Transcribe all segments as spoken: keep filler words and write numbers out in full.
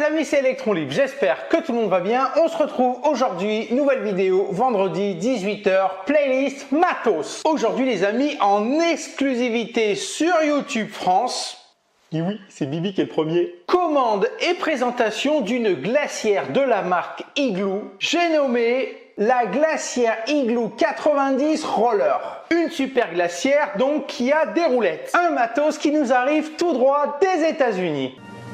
amis, c'est Electron Libre, j'espère que tout le monde va bien. On se retrouve aujourd'hui, nouvelle vidéo, vendredi dix-huit heures, playlist matos. Aujourd'hui les amis, en exclusivité sur YouTube France, et oui, c'est Bibi qui est le premier, commande et présentation d'une glacière de la marque Igloo, j'ai nommé la glacière Igloo quatre-vingt-dix Roller. Une super glacière donc qui a des roulettes. Un matos qui nous arrive tout droit des États-Unis.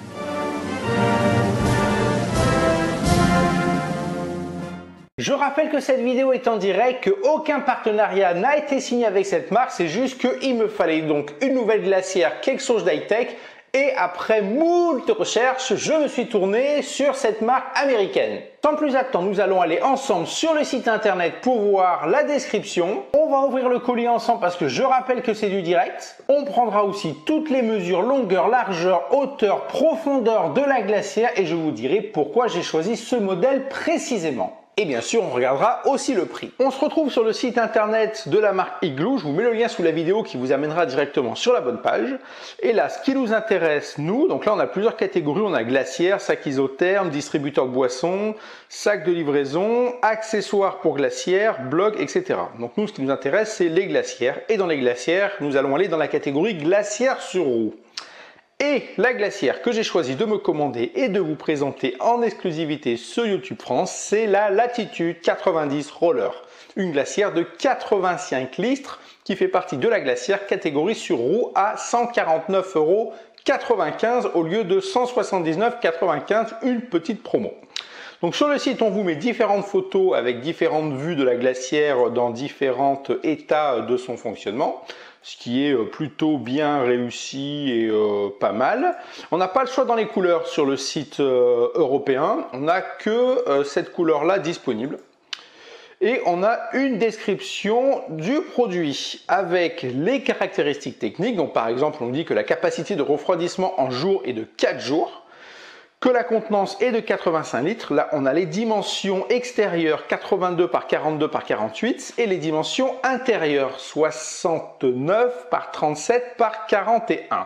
Je rappelle que cette vidéo est en direct, qu'aucun partenariat n'a été signé avec cette marque, c'est juste qu'il me fallait donc une nouvelle glacière, quelque chose d'high-tech, et après moult recherches, je me suis tourné sur cette marque américaine. Sans plus attendre, nous allons aller ensemble sur le site internet pour voir la description. On va ouvrir le colis ensemble parce que je rappelle que c'est du direct. On prendra aussi toutes les mesures longueur, largeur, hauteur, profondeur de la glacière et je vous dirai pourquoi j'ai choisi ce modèle précisément. Et bien sûr, on regardera aussi le prix. On se retrouve sur le site internet de la marque Igloo. Je vous mets le lien sous la vidéo qui vous amènera directement sur la bonne page. Et là, ce qui nous intéresse, nous, donc là, on a plusieurs catégories. On a glacière, sac isotherme, distributeur de boissons, sac de livraison, accessoires pour glacière, blog, et cetera. Donc nous, ce qui nous intéresse, c'est les glacières. Et dans les glacières, nous allons aller dans la catégorie glacière sur roue. Et la glacière que j'ai choisi de me commander et de vous présenter en exclusivité sur YouTube France, c'est la Latitude quatre-vingt-dix Roller. Une glacière de quatre-vingt-cinq litres qui fait partie de la glacière catégorie sur roue à cent quarante-neuf euros quatre-vingt-quinze au lieu de cent soixante-dix-neuf euros quatre-vingt-quinze, une petite promo. Donc sur le site, on vous met différentes photos avec différentes vues de la glacière dans différents états de son fonctionnement, ce qui est plutôt bien réussi et euh, pas mal. On n'a pas le choix dans les couleurs sur le site euh, européen, on n'a que euh, cette couleur-là disponible. Et on a une description du produit avec les caractéristiques techniques. Donc par exemple, on dit que la capacité de refroidissement en jour est de quatre jours. Que la contenance est de quatre-vingt-cinq litres. Là, on a les dimensions extérieures quatre-vingt-deux par quarante-deux par quarante-huit et les dimensions intérieures soixante-neuf par trente-sept par quarante et un.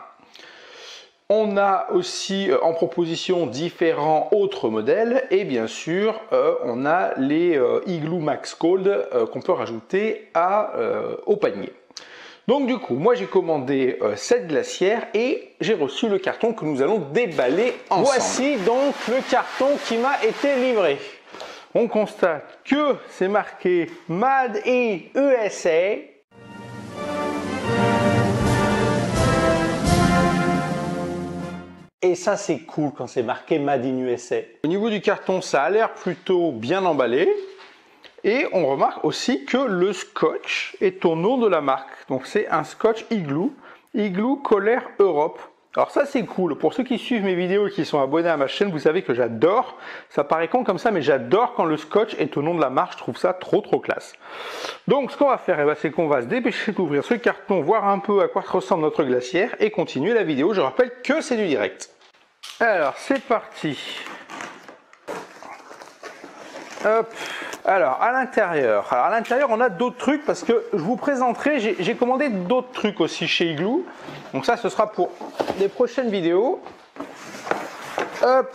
On a aussi euh, en proposition différents autres modèles et bien sûr, euh, on a les euh, Igloo Max Cold euh, qu'on peut rajouter à, euh, au panier. Donc du coup, moi j'ai commandé euh, cette glacière et j'ai reçu le carton que nous allons déballer ensemble. Voici donc le carton qui m'a été livré. On constate que c'est marqué Made in U S A. Et ça c'est cool quand c'est marqué Made in U S A. Au niveau du carton, ça a l'air plutôt bien emballé. Et on remarque aussi que le scotch est au nom de la marque. Donc c'est un scotch Igloo, Igloo Colère Europe. Alors ça c'est cool. Pour ceux qui suivent mes vidéos et qui sont abonnés à ma chaîne, vous savez que j'adore. Ça paraît con comme ça, mais j'adore quand le scotch est au nom de la marque. Je trouve ça trop trop classe. Donc ce qu'on va faire, eh ben, c'est qu'on va se dépêcher d'ouvrir ce carton, voir un peu à quoi ressemble notre glacière et continuer la vidéo. Je rappelle que c'est du direct. Alors c'est parti. Hop. Alors à l'intérieur, alors à l'intérieur on a d'autres trucs parce que je vous présenterai, j'ai commandé d'autres trucs aussi chez Igloo. Donc ça ce sera pour les prochaines vidéos. Hop.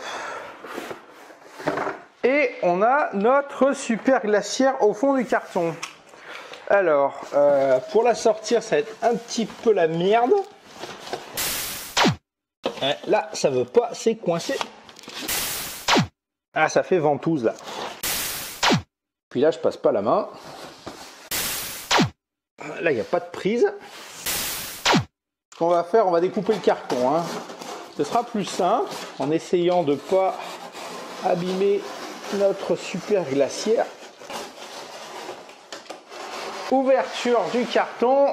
Et on a notre super glacière au fond du carton. Alors euh, pour la sortir ça va être un petit peu la merde. Ouais, là ça veut pas, c'est coincé. Ah ça fait ventouse là. Puis là, je passe pas la main. Là, il n'y a pas de prise. Ce qu'on va faire, on va découper le carton. Hein. Ce sera plus simple en essayant de ne pas abîmer notre super glacière. Ouverture du carton.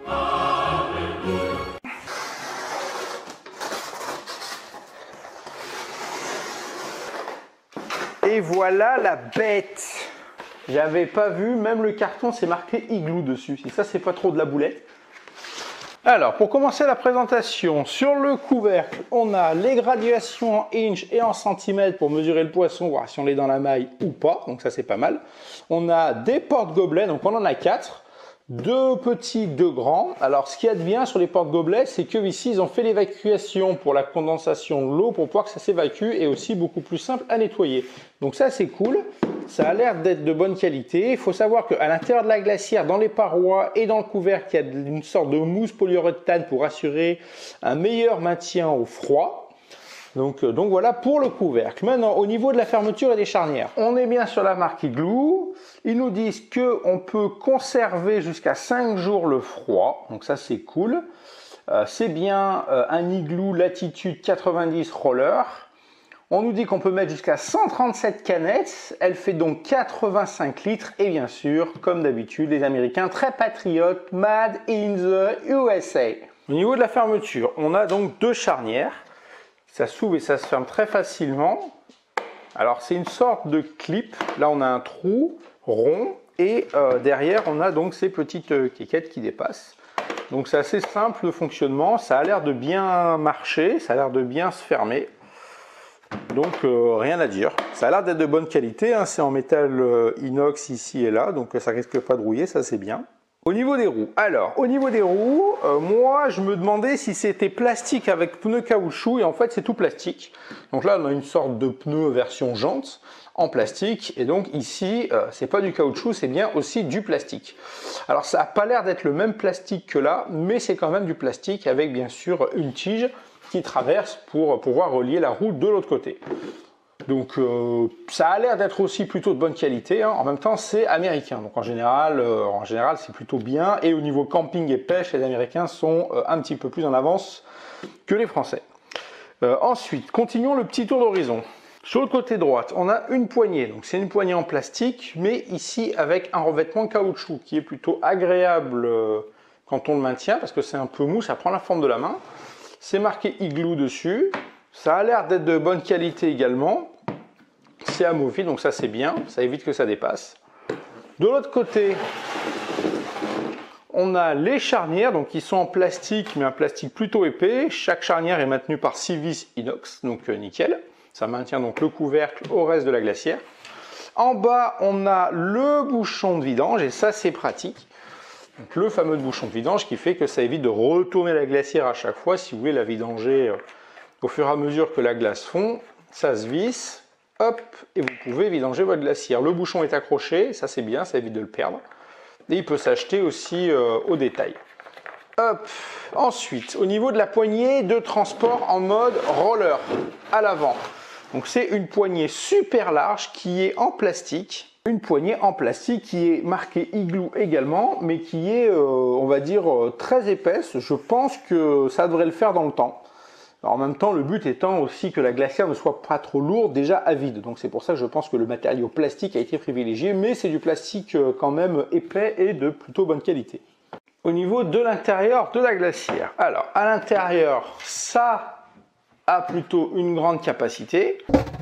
Et voilà la bête. J'avais pas vu, même le carton c'est marqué Igloo dessus. Et ça c'est pas trop de la boulette. Alors pour commencer la présentation, sur le couvercle, on a les graduations en inch et en centimètres pour mesurer le poisson, voir si on l'est dans la maille ou pas. Donc ça c'est pas mal. On a des porte-gobelets, donc on en a quatre. Deux petits, deux grands. Alors, ce qu'il y a de bien sur les porte-gobelets, c'est que ici, ils ont fait l'évacuation pour la condensation de l'eau pour pouvoir que ça s'évacue et aussi beaucoup plus simple à nettoyer. Donc ça, c'est cool. Ça a l'air d'être de bonne qualité. Il faut savoir qu'à l'intérieur de la glacière, dans les parois et dans le couvercle, il y a une sorte de mousse polyuréthane pour assurer un meilleur maintien au froid. Donc, euh, donc voilà pour le couvercle. Maintenant, au niveau de la fermeture et des charnières, on est bien sur la marque Igloo. Ils nous disent qu'on peut conserver jusqu'à cinq jours le froid. Donc ça, c'est cool. Euh, c'est bien euh, un Igloo Latitude quatre-vingt-dix Roller. On nous dit qu'on peut mettre jusqu'à cent trente-sept canettes. Elle fait donc quatre-vingt-cinq litres. Et bien sûr, comme d'habitude, les Américains très patriotes, made in the U S A. Au niveau de la fermeture, on a donc deux charnières. Ça s'ouvre et ça se ferme très facilement. Alors c'est une sorte de clip. Là on a un trou rond et euh, derrière on a donc ces petites euh, quiquettes qui dépassent. Donc c'est assez simple de fonctionnement. Ça a l'air de bien marcher, ça a l'air de bien se fermer. Donc euh, rien à dire. Ça a l'air d'être de bonne qualité. Hein. C'est en métal euh, inox ici et là, donc ça risque pas de rouiller, ça c'est bien. Au niveau des roues, alors au niveau des roues, euh, moi je me demandais si c'était plastique avec pneus caoutchouc et en fait c'est tout plastique. Donc là on a une sorte de pneu version jante en plastique et donc ici euh, c'est pas du caoutchouc, c'est bien aussi du plastique. Alors ça n'a pas l'air d'être le même plastique que là, mais c'est quand même du plastique avec bien sûr une tige qui traverse pour pouvoir relier la roue de l'autre côté. Donc euh, ça a l'air d'être aussi plutôt de bonne qualité, hein. En même temps c'est américain, donc en général, euh, en général c'est plutôt bien. Et au niveau camping et pêche, les Américains sont euh, un petit peu plus en avance que les Français. Euh, ensuite, continuons le petit tour d'horizon. Sur le côté droite, on a une poignée, donc c'est une poignée en plastique, mais ici avec un revêtement caoutchouc qui est plutôt agréable euh, quand on le maintient, parce que c'est un peu mou, ça prend la forme de la main. C'est marqué Igloo dessus, ça a l'air d'être de bonne qualité également. C'est amovible, donc ça c'est bien, ça évite que ça dépasse. De l'autre côté, on a les charnières, donc qui sont en plastique, mais un plastique plutôt épais. Chaque charnière est maintenue par six vis inox, donc euh, nickel. Ça maintient donc le couvercle au reste de la glacière. En bas, on a le bouchon de vidange, et ça c'est pratique. Donc, le fameux bouchon de vidange qui fait que ça évite de retourner la glacière à chaque fois. Si vous voulez la vidanger euh, au fur et à mesure que la glace fond, ça se visse. Hop, et vous pouvez vidanger votre glacière. Le bouchon est accroché, ça c'est bien, ça évite de le perdre. Et il peut s'acheter aussi euh, au détail. Hop, ensuite, au niveau de la poignée de transport en mode roller, à l'avant. Donc c'est une poignée super large qui est en plastique. Une poignée en plastique qui est marquée Igloo également, mais qui est, euh, on va dire, euh, très épaisse. Je pense que ça devrait le faire dans le temps. Alors en même temps, le but étant aussi que la glacière ne soit pas trop lourde, déjà à vide. Donc c'est pour ça que je pense que le matériau plastique a été privilégié, mais c'est du plastique quand même épais et de plutôt bonne qualité. Au niveau de l'intérieur de la glacière, alors à l'intérieur, ça a plutôt une grande capacité.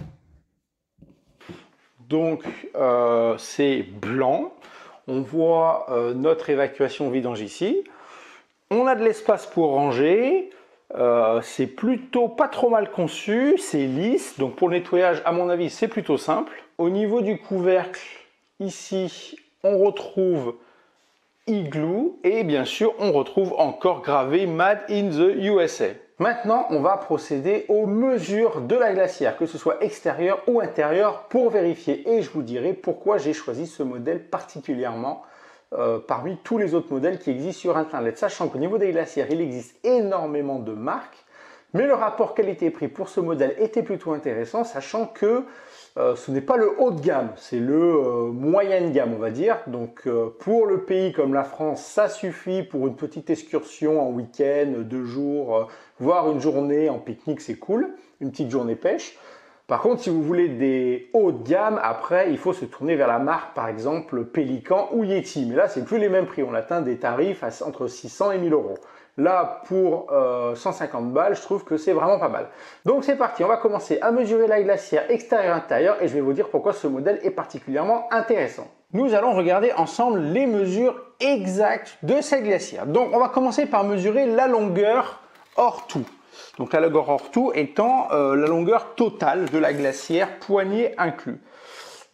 Donc euh, c'est blanc. On voit euh, notre évacuation vidange ici. On a de l'espace pour ranger. Euh, c'est plutôt pas trop mal conçu, c'est lisse, donc pour le nettoyage à mon avis c'est plutôt simple. Au niveau du couvercle, ici on retrouve Igloo et bien sûr on retrouve encore gravé Made in the U S A. Maintenant on va procéder aux mesures de la glacière, que ce soit extérieure ou intérieure, pour vérifier, et je vous dirai pourquoi j'ai choisi ce modèle particulièrement Euh, parmi tous les autres modèles qui existent sur internet, sachant qu'au niveau des glacières il existe énormément de marques, mais le rapport qualité-prix pour ce modèle était plutôt intéressant, sachant que euh, ce n'est pas le haut de gamme, c'est le euh, moyenne gamme on va dire. Donc euh, pour le pays comme la France, ça suffit pour une petite excursion en week-end, deux jours, euh, voire une journée en pique-nique, c'est cool, une petite journée pêche. Par contre, si vous voulez des hauts de gamme, après, il faut se tourner vers la marque, par exemple, Pélican ou Yeti. Mais là, c'est plus les mêmes prix. On atteint des tarifs à, entre six cents et mille euros. Là, pour euh, cent cinquante balles, je trouve que c'est vraiment pas mal. Donc, c'est parti. On va commencer à mesurer la glacière extérieure-intérieure et je vais vous dire pourquoi ce modèle est particulièrement intéressant. Nous allons regarder ensemble les mesures exactes de cette glacière. Donc, on va commencer par mesurer la longueur hors tout. Donc la longueur hors tout étant euh, la longueur totale de la glacière, poignée inclus.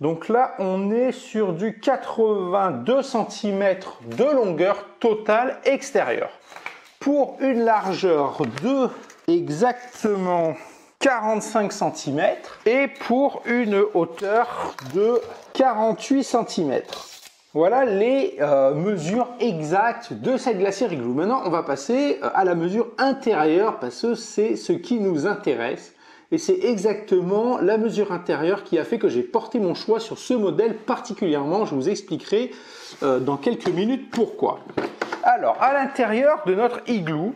Donc là, on est sur du quatre-vingt-deux centimètres de longueur totale extérieure. Pour une largeur de exactement quarante-cinq centimètres et pour une hauteur de quarante-huit centimètres. Voilà les euh, mesures exactes de cette glacière Igloo. Maintenant, on va passer à la mesure intérieure parce que c'est ce qui nous intéresse. Et c'est exactement la mesure intérieure qui a fait que j'ai porté mon choix sur ce modèle particulièrement. Je vous expliquerai euh, dans quelques minutes pourquoi. Alors, à l'intérieur de notre igloo,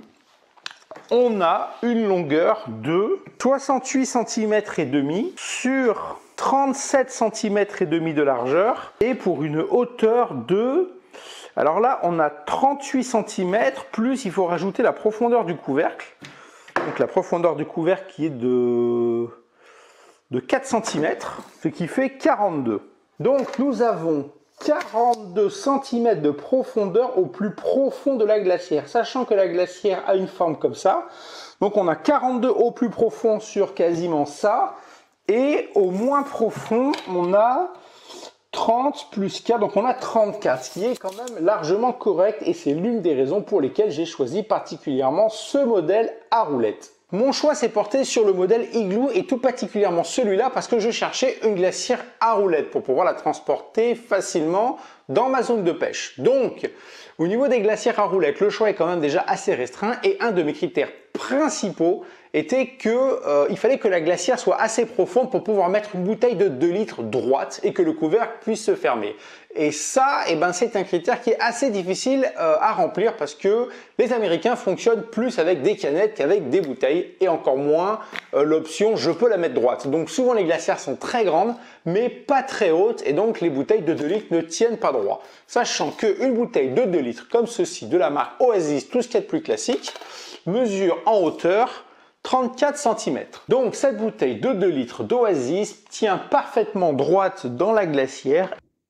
on a une longueur de soixante-huit centimètres et demi sur trente-sept centimètres et demi de largeur et pour une hauteur de... Alors là, on a trente-huit centimètres plus il faut rajouter la profondeur du couvercle. Donc la profondeur du couvercle qui est de, de quatre centimètres, ce qui fait quarante-deux. Donc nous avons quarante-deux centimètres de profondeur au plus profond de la glacière, sachant que la glacière a une forme comme ça. Donc on a quarante-deux au plus profond sur quasiment ça, et au moins profond, on a trente plus quatre, donc on a trente-quatre, ce qui est quand même largement correct, et c'est l'une des raisons pour lesquelles j'ai choisi particulièrement ce modèle à roulettes. Mon choix s'est porté sur le modèle Igloo et tout particulièrement celui-là parce que je cherchais une glacière à roulettes pour pouvoir la transporter facilement dans ma zone de pêche. Donc, au niveau des glacières à roulettes, le choix est quand même déjà assez restreint et un de mes critères principaux était que euh, il fallait que la glacière soit assez profonde pour pouvoir mettre une bouteille de deux litres droite et que le couvercle puisse se fermer. Et ça, eh ben, c'est un critère qui est assez difficile euh, à remplir parce que les Américains fonctionnent plus avec des canettes qu'avec des bouteilles et encore moins euh, l'option je peux la mettre droite. Donc souvent les glacières sont très grandes mais pas très hautes et donc les bouteilles de deux litres ne tiennent pas droit. Sachant qu'une bouteille de deux litres comme ceci de la marque Oasis, tout ce qu'il y a de plus classique, mesure en hauteur trente-quatre centimètres. Donc cette bouteille de deux litres d'Oasis tient parfaitement droite dans la glacière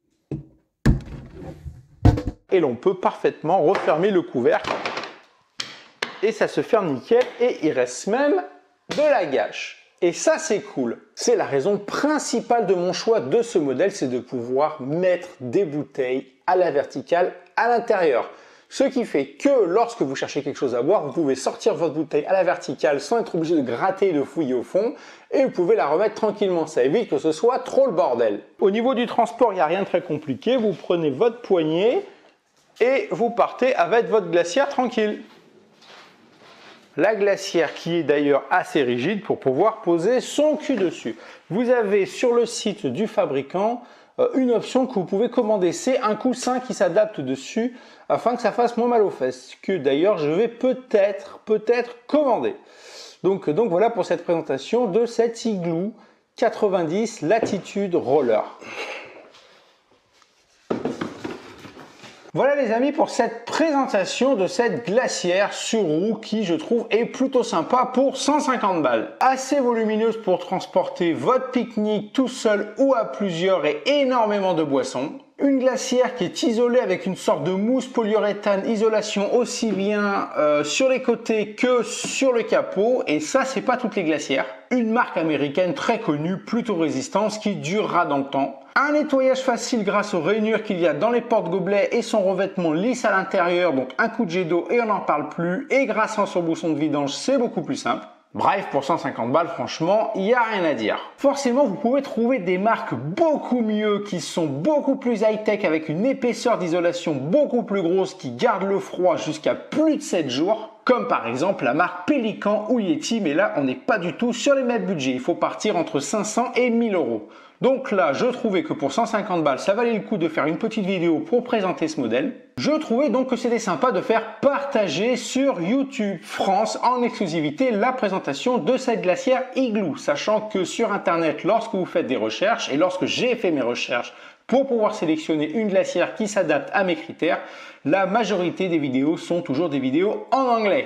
et l'on peut parfaitement refermer le couvercle et ça se ferme nickel et il reste même de la gâche. Et ça c'est cool. C'est la raison principale de mon choix de ce modèle, c'est de pouvoir mettre des bouteilles à la verticale à l'intérieur. Ce qui fait que lorsque vous cherchez quelque chose à boire, vous pouvez sortir votre bouteille à la verticale sans être obligé de gratter et de fouiller au fond et vous pouvez la remettre tranquillement. Ça évite que ce soit trop le bordel. Au niveau du transport, il n'y a rien de très compliqué. Vous prenez votre poignée et vous partez avec votre glacière tranquille. La glacière qui est d'ailleurs assez rigide pour pouvoir poser son cul dessus. Vous avez sur le site du fabricant une option que vous pouvez commander, c'est un coussin qui s'adapte dessus afin que ça fasse moins mal aux fesses, que d'ailleurs je vais peut-être, peut-être commander. Donc, donc voilà pour cette présentation de cette Igloo quatre-vingt-dix Latitude Roller. Voilà les amis pour cette présentation de cette glacière sur roue qui je trouve est plutôt sympa pour cent cinquante balles. Assez volumineuse pour transporter votre pique-nique tout seul ou à plusieurs et énormément de boissons. Une glacière qui est isolée avec une sorte de mousse polyuréthane, isolation aussi bien euh, sur les côtés que sur le capot, et ça c'est pas toutes les glacières. Une marque américaine très connue, plutôt résistante, qui durera dans le temps. Un nettoyage facile grâce aux rainures qu'il y a dans les porte-gobelets et son revêtement lisse à l'intérieur, donc un coup de jet d'eau et on n'en parle plus, et grâce à son bouchon de vidange c'est beaucoup plus simple. Bref, pour cent cinquante balles, franchement, il n'y a rien à dire. Forcément, vous pouvez trouver des marques beaucoup mieux, qui sont beaucoup plus high-tech, avec une épaisseur d'isolation beaucoup plus grosse, qui garde le froid jusqu'à plus de sept jours, comme par exemple la marque Pelican ou Yeti, mais là, on n'est pas du tout sur les mêmes budgets. Il faut partir entre cinq cents et mille euros. Donc là, je trouvais que pour cent cinquante balles, ça valait le coup de faire une petite vidéo pour présenter ce modèle. Je trouvais donc que c'était sympa de faire partager sur YouTube France en exclusivité la présentation de cette glacière Igloo, sachant que sur Internet, lorsque vous faites des recherches et lorsque j'ai fait mes recherches pour pouvoir sélectionner une glacière qui s'adapte à mes critères, la majorité des vidéos sont toujours des vidéos en anglais.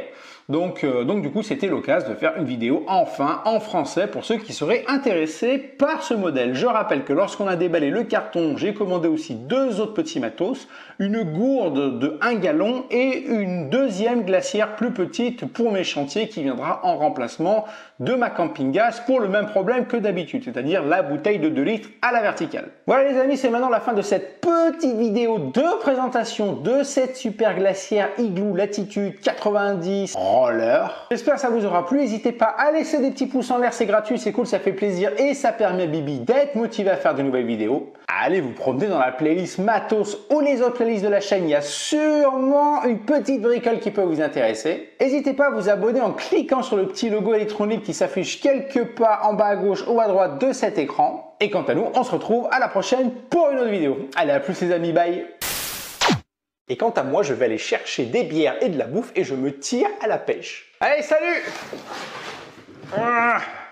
Donc, euh, donc du coup, c'était l'occasion de faire une vidéo enfin en français pour ceux qui seraient intéressés par ce modèle. Je rappelle que lorsqu'on a déballé le carton, j'ai commandé aussi deux autres petits matos, une gourde de un gallon et une deuxième glacière plus petite pour mes chantiers qui viendra en remplacement de ma camping gas pour le même problème que d'habitude, c'est-à-dire la bouteille de deux litres à la verticale. Voilà les amis, c'est maintenant la fin de cette petite vidéo de présentation de cette super glacière Igloo Latitude quatre-vingt-dix Roller. J'espère que ça vous aura plu, n'hésitez pas à laisser des petits pouces en l'air, c'est gratuit, c'est cool, ça fait plaisir et ça permet à Bibi d'être motivé à faire de nouvelles vidéos. Allez vous promener dans la playlist Matos ou les autres playlists de la chaîne, il y a sûrement une petite bricole qui peut vous intéresser. N'hésitez pas à vous abonner en cliquant sur le petit logo électronique qui s'affiche quelque part en bas à gauche ou à droite de cet écran. Et quant à nous, on se retrouve à la prochaine pour une autre vidéo. Allez, à plus les amis, bye. Et quant à moi, je vais aller chercher des bières et de la bouffe et je me tire à la pêche. Allez, salut! Ah.